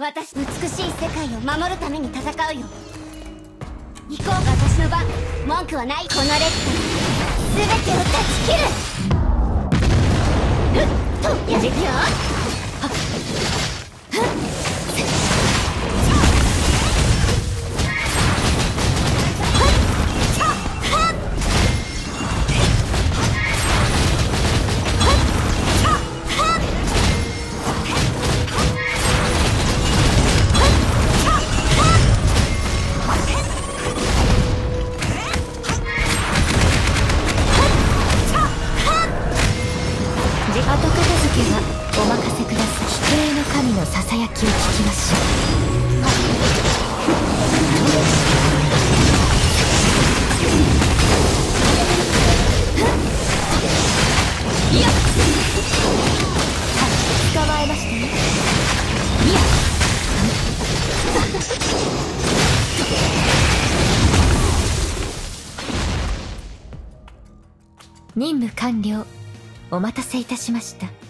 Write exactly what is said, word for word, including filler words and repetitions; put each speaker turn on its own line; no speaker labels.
私、美しい世界を守るために戦うよ。行こう、私の番。文句はない。この列島全てを断ち切る。ふっとやるよ。はっふっ
後片付けはお任せください。規定の神のささやきを聞きましょう。いや捕まえましたね。いや任務完了。お待たせいたしました。